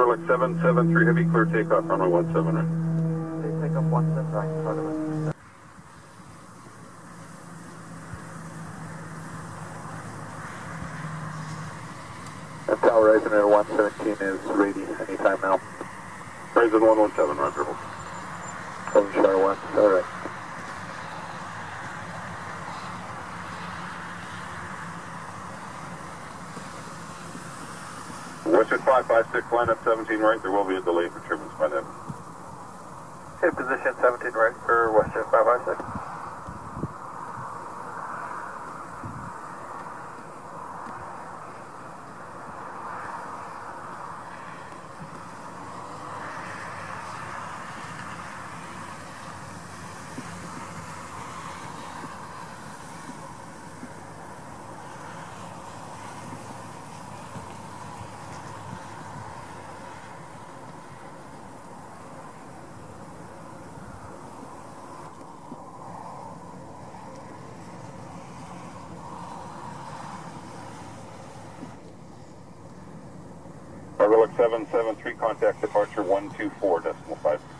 Cargolux 773 heavy, clear takeoff, runway 17 right. Please take up 17 right, Cargolux. And tower rising at 117 is ready anytime now. Horizon 117, roger. Holding star 1, alright. Western 556, line up 17 right, there will be a delay for turbines by then. Okay, position 17 right for Western 556. Cargolux 773, contact departure 124.5.